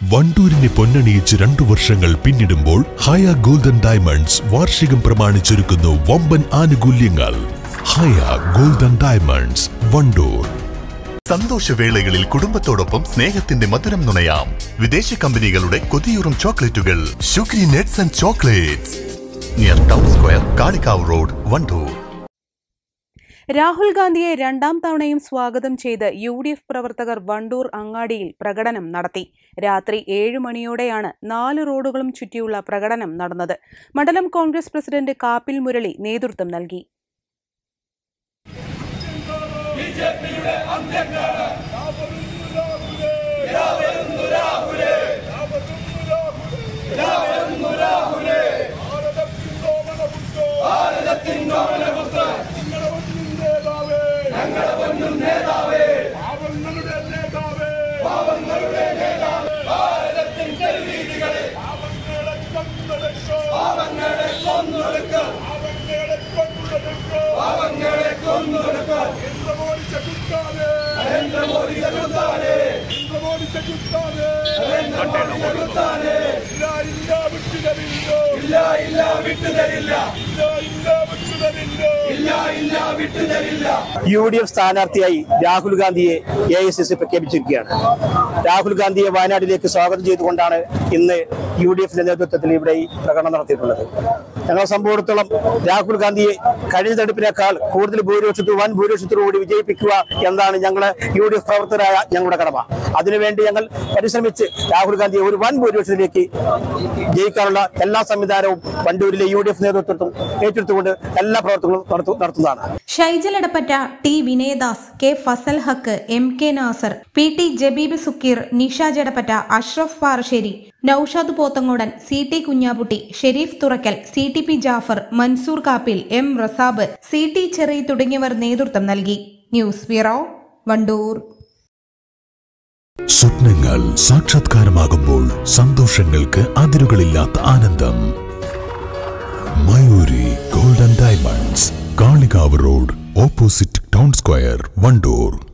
വണ്ടൂരിനെ പൊന്നണിയിച്ച് 2 വർഷങ്ങൾ പിന്നിടുമ്പോൾ ഹയ golden diamonds വാർഷികം പ്രമാണിച്ചൊരുക്കുന്നു വമ്പൻ ആനുകൂല്യങ്ങൾ. Haya golden diamonds, Wandoor. സന്തോഷവേളകളിൽ കുടുംബത്തോടൊപ്പം സ്നേഹത്തിന്റെ മധുരം നുണയാം. വിദേശ കമ്പനികളുടെ കൊതിയൂറും ചോക്ലേറ്റുകൾ Shukri nuts and chocolates, near town square, Kalikavu road, Wandoor. Rahul ഗാന്ധിയെ 2ാം തവണയും സ്വാഗതം ചെയ്ത് UDF പ്രവർത്തകർ വണ്ടൂർ അങ്ങാടിയിൽ പ്രകടനം നടത്തി. രാത്രി 7 മണിയോടെയാണ് 4 റോഡുകളും ചുറ്റിയുള്ള പ്രകടനം നടന്നത്. മണ്ഡലം കോൺഗ്രസ് പ്രസിഡന്റ് കാപ്പിൽ മുരളി നേതൃത്വം നൽകി. UDF സ്ഥാനാർത്ഥിയായി രാഹുൽ ഗാന്ധിയെ AICC പ്രഖ്യാപിച്ചിരിക്കുകയാണ്. രാഹുൽ ഗാന്ധിയെ വയനാട്ടിലേക്ക് സ്വാഗതം ചെയ്തുകൊണ്ടാണ് ഇന്ന് UDFന്റെ നേതൃത്വത്തിൽ ഇവിടെ ഈ പ്രകടനം നടത്തിയിട്ടുള്ളത്. ഞങ്ങളെ സംബന്ധിച്ചിടത്തോളം രാഹുൽ ഗാന്ധിയെ കഴിഞ്ഞ തെരഞ്ഞെടുപ്പിനേക്കാൾ കൂടുതൽ വൻ ഭൂരിപക്ഷത്തോടുകൂടി വിജയിപ്പിക്കുക എന്നതാണ് ഞങ്ങളെ UDF പ്രവർത്തകരായ ഞങ്ങളുടെ കടമ. അതിനുവേണ്ടി ഞങ്ങൾ പരിശ്രമിച്ച് രാഹുൽ ഗാന്ധിയെ ഒരു വൻ ഭൂരിപക്ഷത്തിലേക്ക് ജയിക്കാനുള്ള എല്ലാ സംവിധാനവും വണ്ടൂരിലെ UDF നേതൃത്വം ഏറ്റെടുത്തുകൊണ്ട് എല്ലാ പ്രവർത്തനങ്ങളും നടത്തുന്നതാണ്. Shaijal Edappatta, T Vinayadas, K Fazal Haq, MK Nasar, PT Jabeeb Sukkeer, Nisha Jadappatta, Ashraf Parasseri, Noushad Pothangodan, CT Kunjaputti, Sherif Thurakkal, CTP Jafar, Mansoor Kappil, M Razab, CT Cherry തുടങ്ങിയവർ നേതൃത്വം നൽകി. News bureau, Wandoor. സ്വപ്നങ്ങൾ സാക്ഷാത്കാരമാകുമ്പോൾ സന്തോഷങ്ങൾക്ക് അതിരുകളില്ലാത്ത ആനന്ദം. Mayoori golden diamonds, Kalikavu road, opposite town square, Wandoor.